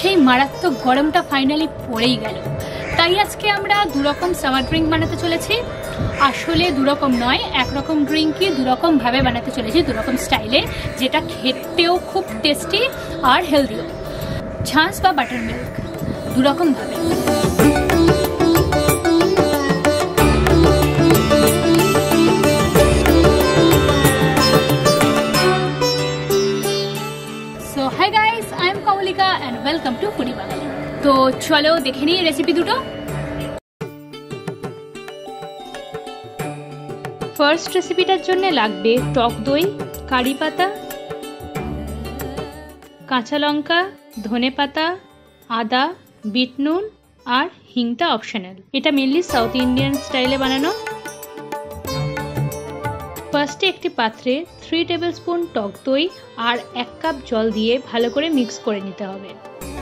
সেই মারাত্মক গরমটা ফাইনালি পড়েই গেল। তাই আজকে আমরা দুরকম সামার ড্রিঙ্ক বানাতে চলেছি। আসলে দুরকম নয়, একরকম ড্রিঙ্কই দুরকম ভাবে বানাতে চলেছি, দুরকম স্টাইলে, যেটা খেতেও খুব টেস্টি আর হেলদিও। ছাঁচ বা বাটার মিল্ক, দুরকম ভাবে। So hi guys, I am Kamalika and welcome to Foodie Bangali. তো চলো দেখে নিই রেসিপি দুটো। ফার্স্ট রেসিপিটার জন্য লাগবে টক দই, কারি পাতা, কাঁচা লঙ্কা, ধনে পাতা, আদা, বিট নুন আর হিংটা অপশনাল। এটা মেনলি সাউথ ইন্ডিয়ান স্টাইলে বানানো। ফার্স্টে একটি পাত্রে 3 টেবিলস্পুন টক দই আর 1 কাপ জল দিয়ে ভালো করে মিক্স করে নিতে হবে।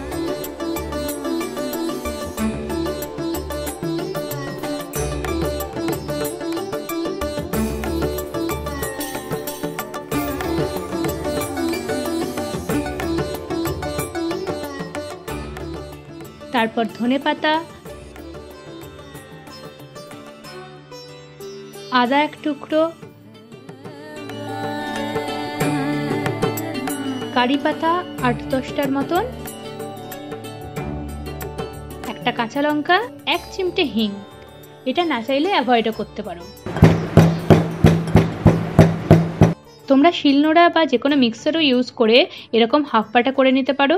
তারপর ধনে পাতা, আদা 1 টুকরো, কারি পাতা 8-10টার মতন, একটা কাঁচা লঙ্কা, 1 চিমটে হিং। এটা না চাইলে অ্যাভয়েডও করতে পারো। তোমরা শিলনোড়া বা যে কোনো মিক্সারও ইউজ করে এরকম হাফ বাটা করে নিতে পারো।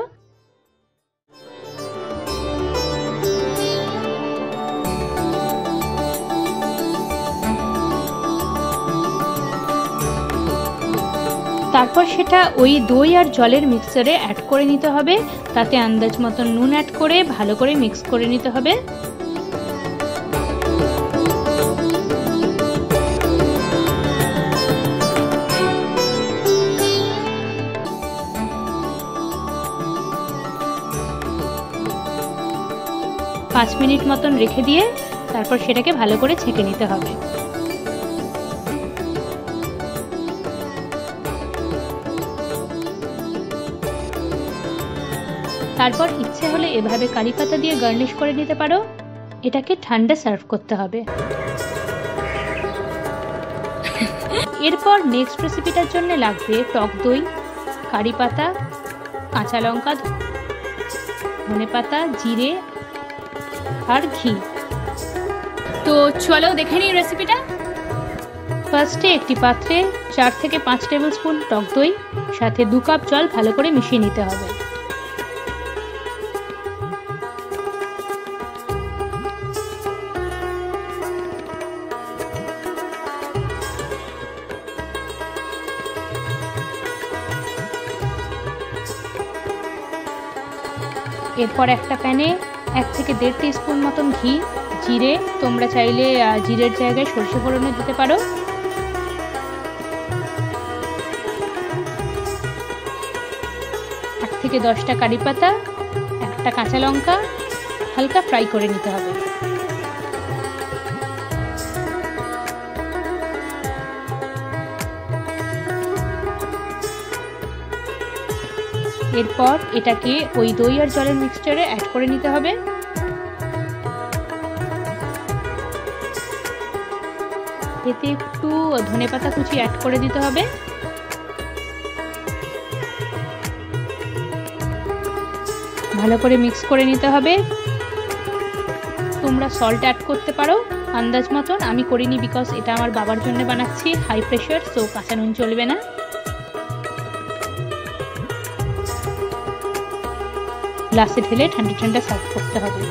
তারপর সেটা ওই দই আর জলের মিক্সারে অ্যাড করে নিতে হবে। তাতে আন্দাজ মতন নুন অ্যাড করে ভালো করে মিক্স করে নিতে হবে। পাঁচ মিনিট মতন রেখে দিয়ে তারপর সেটাকে ভালো করে ছেঁকে নিতে হবে। তারপর ইচ্ছে হলে এভাবে কারি পাতা দিয়ে গার্নিশ করে নিতে পারো। এটাকে ঠান্ডা সার্ভ করতে হবে। এরপর নেক্সট রেসিপিটার জন্য লাগবে টক দই, কারি পাতা, কাঁচা লঙ্কা, ধনে পাতা, জিরে আর ঘি। তো চলো দেখে নিই রেসিপিটা। ফার্স্টে একটি পাত্রে 4 থেকে 5 টেবিলস্পুন টক দই সাথে 2 কাপ জল ভালো করে মিশিয়ে নিতে হবে। এরপর একটা প্যানে 1 থেকে 1.5 টিস্পুন মতন ঘি, জিরে, তোমরা চাইলে জিরের জায়গায় সরষে ফোড়নও দিতে পারো, 8 থেকে 10টা কারি পাতা, একটা কাঁচা লঙ্কা হালকা ফ্রাই করে নিতে হবে। এরপর এটাকে ওই দই আর জলের মিক্সচারে অ্যাড করে নিতে হবে। এতে একটু ধনেপাতা কুচি অ্যাড করে দিতে হবে। ভালো করে মিক্স করে নিতে হবে। তোমরা সল্ট অ্যাড করতে পারো আন্দাজ মতন। আমি করিনি বিকজ এটা আমার বাবার জন্য বানাচ্ছি, হাই প্রেশার, সো কাঁচা নুন চলবে না। গ্লাসে ঢেলে ঠান্ডা ঠান্ডা সার্ভ করতে হবে।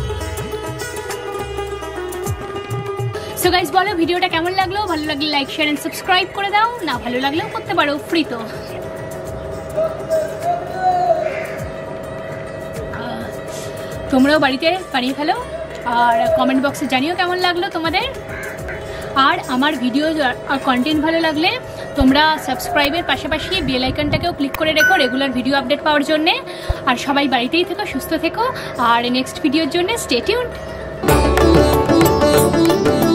সো গাইস, বলো ভিডিওটা কেমন লাগলো? ভালো লাগলে লাইক, শেয়ার এন্ড সাবস্ক্রাইব করে দাও। না ভালো লাগলেও করতে পারো, ফ্রি তো। তোমরাও বাড়িতে বানিয়ে ফেলো আর কমেন্ট বক্সে জানিও কেমন লাগলো তোমাদের। আর আমার ভিডিও আর কন্টেন্ট ভালো লাগলে তোমরা সাবস্ক্রাইবের পাশাপাশি বেল আইকনটাকেও ক্লিক করে রেখো রেগুলার ভিডিও আপডেট পাওয়ার জন্যে। আর সবাই বাড়িতেই থেকো, সুস্থ থেকো। আর নেক্সট ভিডিওর জন্য স্টে টিউনড।